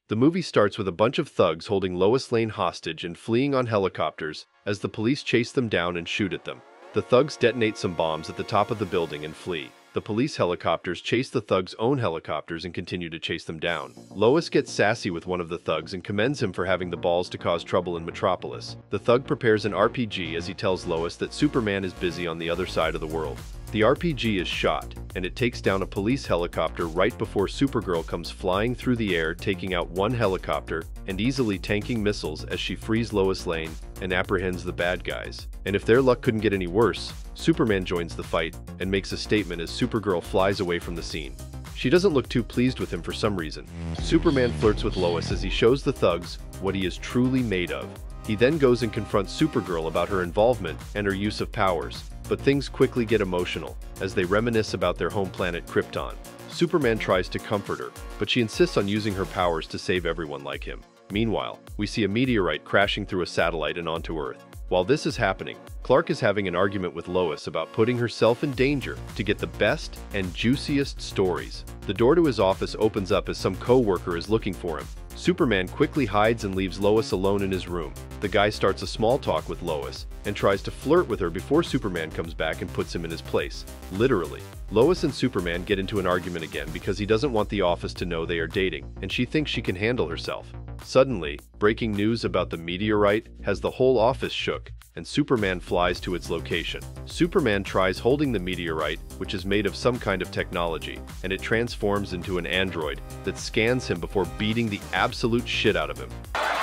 The movie starts with a bunch of thugs holding Lois Lane hostage and fleeing on helicopters as the police chase them down and shoot at them. The thugs detonate some bombs at the top of the building and flee. The police helicopters chase the thugs' own helicopters and continue to chase them down. Lois gets sassy with one of the thugs and commends him for having the balls to cause trouble in Metropolis. The thug prepares an RPG as he tells Lois that Superman is busy on the other side of the world. The RPG is shot, and it takes down a police helicopter right before Supergirl comes flying through the air, taking out one helicopter and easily tanking missiles as she frees Lois Lane and apprehends the bad guys. And if their luck couldn't get any worse, Superman joins the fight and makes a statement as Supergirl flies away from the scene. She doesn't look too pleased with him for some reason. Superman flirts with Lois as he shows the thugs what he is truly made of. He then goes and confronts Supergirl about her involvement and her use of powers, but things quickly get emotional as they reminisce about their home planet Krypton. Superman tries to comfort her, but she insists on using her powers to save everyone like him. Meanwhile, we see a meteorite crashing through a satellite and onto Earth. While this is happening, Clark is having an argument with Lois about putting herself in danger to get the best and juiciest stories. The door to his office opens up as some co-worker is looking for him. Superman quickly hides and leaves Lois alone in his room. The guy starts a small talk with Lois and tries to flirt with her before Superman comes back and puts him in his place. Literally. Lois and Superman get into an argument again because he doesn't want the office to know they are dating, and she thinks she can handle herself. Suddenly, breaking news about the meteorite has the whole office shook, and Superman flies to its location. Superman tries holding the meteorite, which is made of some kind of technology, and it transforms into an android that scans him before beating the absolute shit out of him.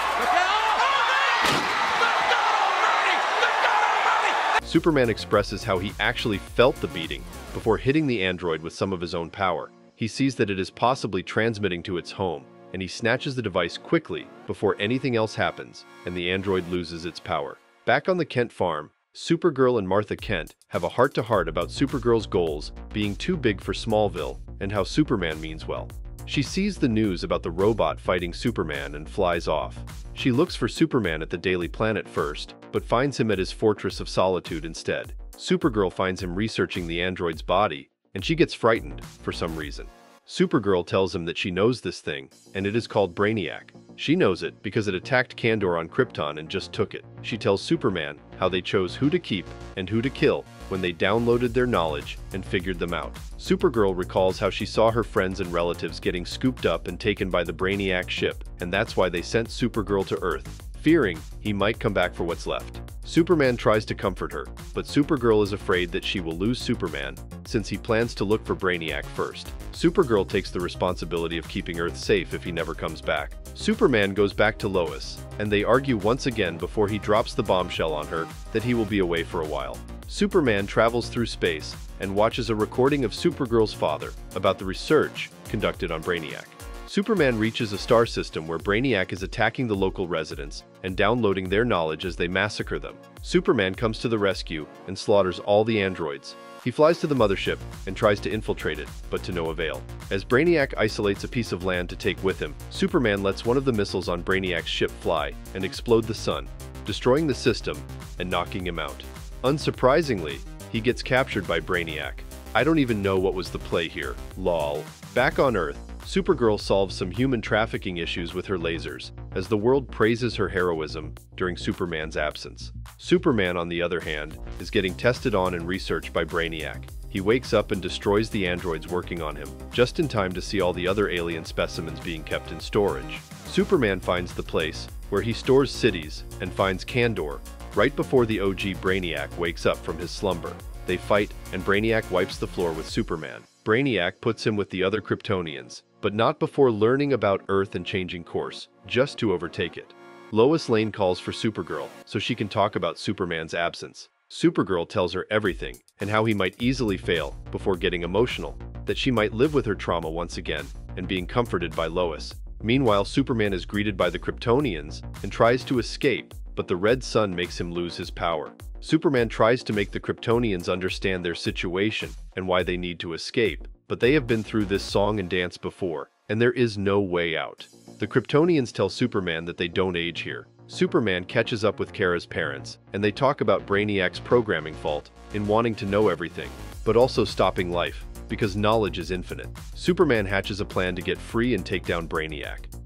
Superman expresses how he actually felt the beating before hitting the android with some of his own power. He sees that it is possibly transmitting to its home, and he snatches the device quickly before anything else happens, and the android loses its power. Back on the Kent farm, Supergirl and Martha Kent have a heart-to-heart about Supergirl's goals being too big for Smallville and how Superman means well. She sees the news about the robot fighting Superman and flies off. She looks for Superman at the Daily Planet first, but finds him at his Fortress of Solitude instead. Supergirl finds him researching the android's body, and she gets frightened for some reason. Supergirl tells him that she knows this thing, and it is called Brainiac. She knows it because it attacked Kandor on Krypton and just took it. She tells Superman how they chose who to keep and who to kill when they downloaded their knowledge and figured them out. Supergirl recalls how she saw her friends and relatives getting scooped up and taken by the Brainiac ship, and that's why they sent Supergirl to Earth, fearing he might come back for what's left. Superman tries to comfort her, but Supergirl is afraid that she will lose Superman since he plans to look for Brainiac first. Supergirl takes the responsibility of keeping Earth safe if he never comes back. Superman goes back to Lois, and they argue once again before he drops the bombshell on her that he will be away for a while. Superman travels through space and watches a recording of Supergirl's father about the research conducted on Brainiac. Superman reaches a star system where Brainiac is attacking the local residents and downloading their knowledge as they massacre them. Superman comes to the rescue and slaughters all the androids. He flies to the mothership and tries to infiltrate it, but to no avail. As Brainiac isolates a piece of land to take with him, Superman lets one of the missiles on Brainiac's ship fly and explode the sun, destroying the system and knocking him out. Unsurprisingly, he gets captured by Brainiac. I don't even know what was the play here, lol. Back on Earth, Supergirl solves some human trafficking issues with her lasers, as the world praises her heroism during Superman's absence. Superman, on the other hand, is getting tested on and researched by Brainiac. He wakes up and destroys the androids working on him, just in time to see all the other alien specimens being kept in storage. Superman finds the place where he stores cities and finds Kandor, right before the OG Brainiac wakes up from his slumber. They fight, and Brainiac wipes the floor with Superman. Brainiac puts him with the other Kryptonians, but not before learning about Earth and changing course, just to overtake it. Lois Lane calls for Supergirl so she can talk about Superman's absence. Supergirl tells her everything and how he might easily fail before getting emotional, that she might live with her trauma once again and being comforted by Lois. Meanwhile, Superman is greeted by the Kryptonians and tries to escape, but the red sun makes him lose his power. Superman tries to make the Kryptonians understand their situation and why they need to escape, but they have been through this song and dance before, and there is no way out. The Kryptonians tell Superman that they don't age here. Superman catches up with Kara's parents, and they talk about Brainiac's programming fault in wanting to know everything, but also stopping life, because knowledge is infinite. Superman hatches a plan to get free and take down Brainiac.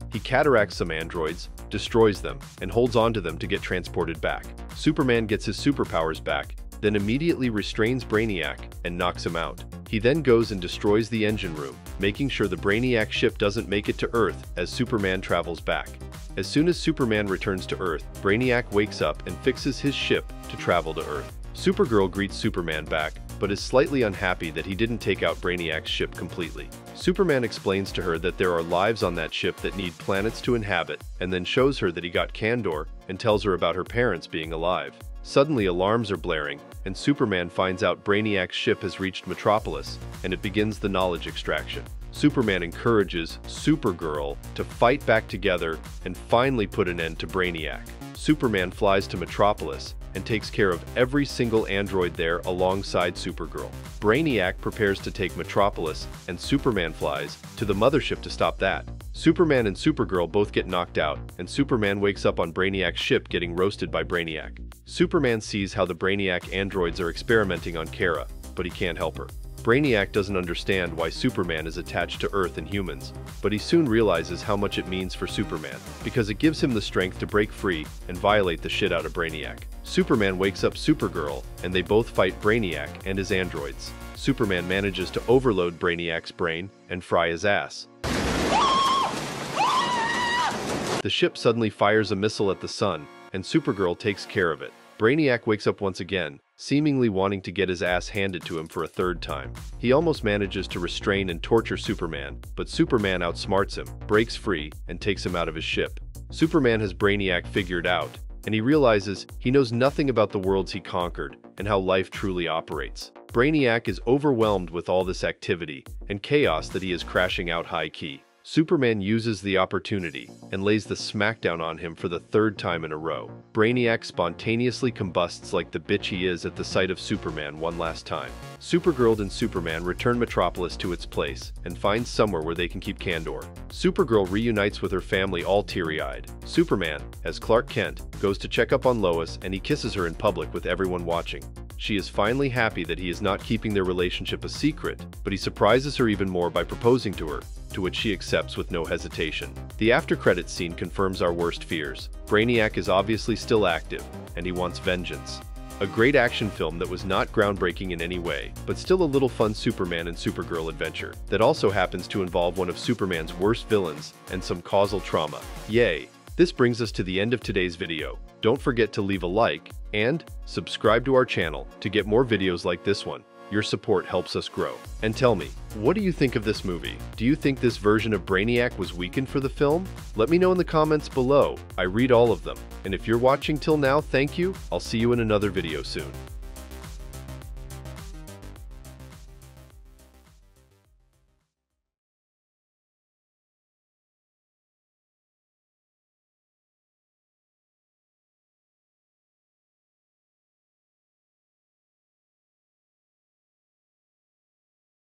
He cataracts some androids, destroys them, and holds onto them to get transported back. Superman gets his superpowers back, then immediately restrains Brainiac and knocks him out. He then goes and destroys the engine room, making sure the Brainiac ship doesn't make it to Earth as Superman travels back. As soon as Superman returns to Earth, Brainiac wakes up and fixes his ship to travel to Earth. Supergirl greets Superman back, but is slightly unhappy that he didn't take out Brainiac's ship completely. Superman explains to her that there are lives on that ship that need planets to inhabit, and then shows her that he got Kandor and tells her about her parents being alive. Suddenly alarms are blaring, and Superman finds out Brainiac's ship has reached Metropolis, and it begins the knowledge extraction. Superman encourages Supergirl to fight back together and finally put an end to Brainiac. Superman flies to Metropolis and takes care of every single android there alongside Supergirl. Brainiac prepares to take Metropolis, and Superman flies to the mothership to stop that. Superman and Supergirl both get knocked out, and Superman wakes up on Brainiac's ship getting roasted by Brainiac. Superman sees how the Brainiac androids are experimenting on Kara, but he can't help her. Brainiac doesn't understand why Superman is attached to Earth and humans, but he soon realizes how much it means for Superman, because it gives him the strength to break free and violate the shit out of Brainiac. Superman wakes up Supergirl, and they both fight Brainiac and his androids. Superman manages to overload Brainiac's brain and fry his ass. The ship suddenly fires a missile at the sun, and Supergirl takes care of it. Brainiac wakes up once again, seemingly wanting to get his ass handed to him for a third time. He almost manages to restrain and torture Superman, but Superman outsmarts him, breaks free, and takes him out of his ship. Superman has Brainiac figured out, and he realizes he knows nothing about the worlds he conquered and how life truly operates. Brainiac is overwhelmed with all this activity and chaos that he is crashing out high-key. Superman uses the opportunity and lays the smackdown on him for the third time in a row. Brainiac spontaneously combusts like the bitch he is at the sight of Superman one last time. Supergirl and Superman return Metropolis to its place and find somewhere where they can keep Kandor. Supergirl reunites with her family all teary-eyed. Superman, as Clark Kent, goes to check up on Lois, and he kisses her in public with everyone watching. She is finally happy that he is not keeping their relationship a secret, but he surprises her even more by proposing to her, to which she accepts with no hesitation. The after-credits scene confirms our worst fears. Brainiac is obviously still active, and he wants vengeance. A great action film that was not groundbreaking in any way, but still a little fun Superman and Supergirl adventure that also happens to involve one of Superman's worst villains and some causal trauma. Yay! This brings us to the end of today's video. Don't forget to leave a like and subscribe to our channel to get more videos like this one. Your support helps us grow. And tell me, what do you think of this movie? Do you think this version of Brainiac was weakened for the film? Let me know in the comments below. I read all of them. And if you're watching till now, thank you. I'll see you in another video soon.